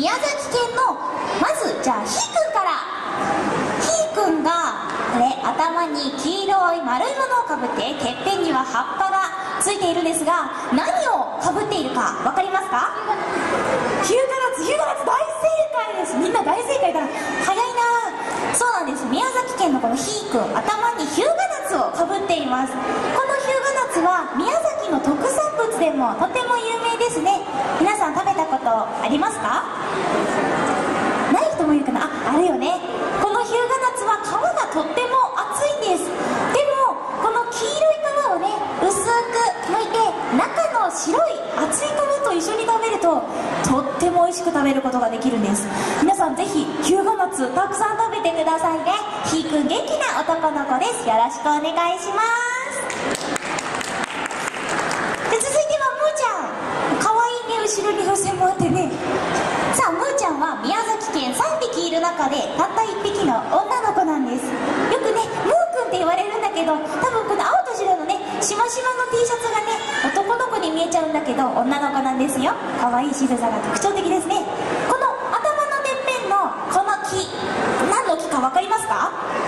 宮崎県の、まずじゃあひーくんから。ひーくんがこれ頭に黄色い丸いものをかぶって、てっぺんには葉っぱがついているんですが、何をかぶっているか分かりますか？日向夏大正解です。みんな大正解だ。早いな。そうなんです。宮崎県のこのひーくん、頭に日向夏をかぶっています。この日向夏は宮崎の特産物でもとても有名ですね。皆さん食べたことありますか？ない人もいるかな。あるよね。この日向夏は皮がとっても厚いんです。でもこの黄色い皮をね、薄く剥いて、中の白い厚い皮と一緒に食べるととっても美味しく食べることができるんです。皆さんぜひ日向夏たくさん食べてくださいね。ひーくん元気な男の子です。よろしくお願いします。で続いてはむーちゃん、かわいいね。後ろに風船もあってね。さあむーちゃんは宮崎県3匹いる中でたった1匹の女の子なんです。よくねむーくんって言われるんだけど、多分この青と白のねしましまの T シャツがね男の子に見えちゃうんだけど、女の子なんですよ。かわいい仕草が特徴的ですね。この頭のてっぺんのこの木、何の木か分かりますか？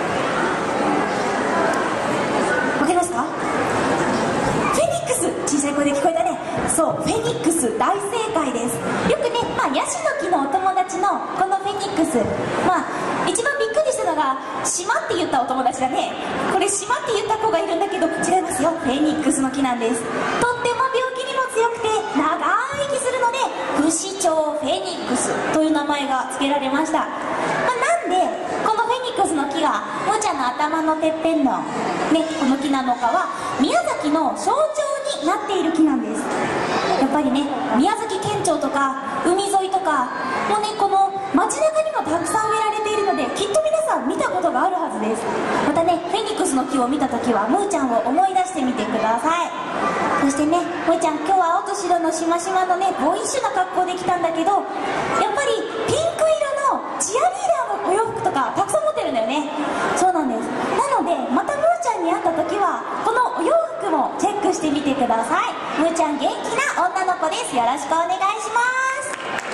分かりますか？フェニックス。小さい声で聞こえたね。そう、フェニックス大正解です。よくね、ヤシの木のお友達のこのフェニックス、一番びっくりしたのが島って言ったお友達だね。これ島って言った子がいるんだけど、違いますよ。フェニックスの木なんです。とっても病気にも強くて長生きするので、不死鳥フェニックスという名前が付けられました。なんでこのフェニックスの木がむーちゃんの頭のてっぺんのね、この木なのかは宮崎の象徴になっている木なんです。やっぱりね、宮崎県庁とか海沿いとかもね、この街中にもたくさん植えられているので、きっと皆さん見たことがあるはずです。またね、フェニックスの木を見た時はむーちゃんを思い出してみてください。そしてね、むーちゃん今日は青と白のしましまのねボーイッシュな格好で来たんだけど、やっぱりピンク色のチアリーダーのお洋服とかたくさん持ってるんだよね。そうなんです。なのでまたむーちゃんに会った時はこのお洋服もチェックしてみてください。むーちゃん元気な女の子です。よろしくお願いします。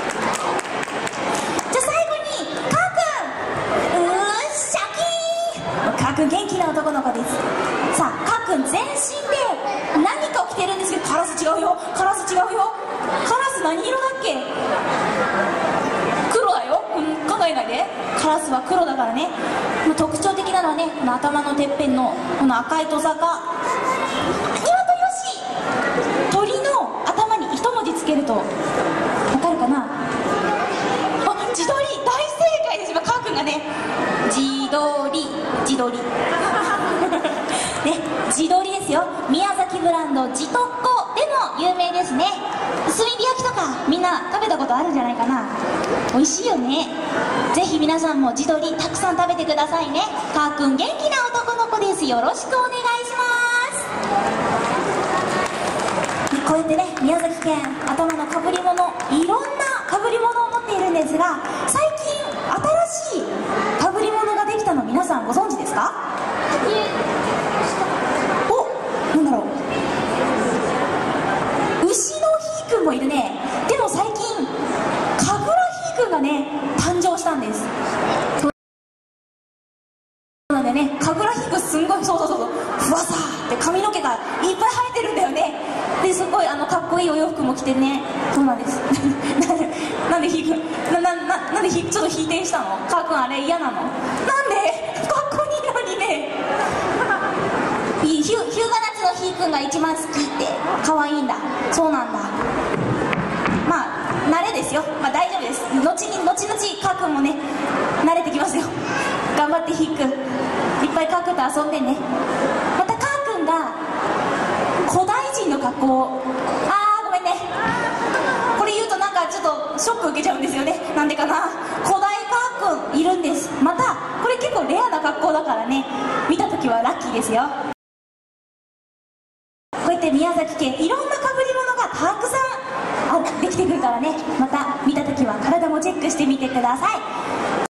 じゃあ最後にかーくん、シャキーン。かーくん元気な男の子です。さあかーくん全身で何かを着てるんですけど、カラス違うよ。カラス違うよ。カラス何色だっけ？黒だよ。考えないで。カラスは黒だからね。特徴的なのはね、この頭のてっぺんのこの赤いトサカ。鶏よし。鳥の頭に一文字つけるとわかるかな？自撮り大正解です。今かーくんがね、自撮りね、地鶏ですよ。宮崎ブランド地特攻でも有名ですね。炭火焼きとかみんな食べたことあるんじゃないかな。美味しいよね。ぜひ皆さんも地鶏たくさん食べてくださいね。かーくん元気な男の子です。よろしくお願いします。こうやってね、宮崎県頭のかぶり物、いろんなかぶり物を持っているんですが、最近新しいかぶり物ができたの皆さんご存知ですか？なんだろう、牛のひーくんもいるね。でも最近かぐらひーくんがね誕生したんです。そうなんでね、かぐらひーくんすんごい、そうふわさーって髪の毛がいっぱい生えてるんだよね。ですごいかっこいいお洋服も着てね。そうなんですなんでひーくんなんでちょっと引いてんしたの？かーくんあれ嫌なの？なんでかっこいいのにね。日向夏のひーくんが一番好きって可愛いんだ。そうなんだ。慣れですよ。大丈夫です。後々かーくんもね慣れてきますよ。頑張ってひーくん、いっぱいかーくんと遊んでね。またかーくんが古代人の格好を、ごめんね、これ言うとなんかちょっとショック受けちゃうんですよね。なんでかな。古代かーくんいるんです。またこれ結構レアな格好だからね、見た時はラッキーですよ。こうやって宮崎県いろんなかぶり物がたくさんできてくるからね、また見た時は体もチェックしてみてください。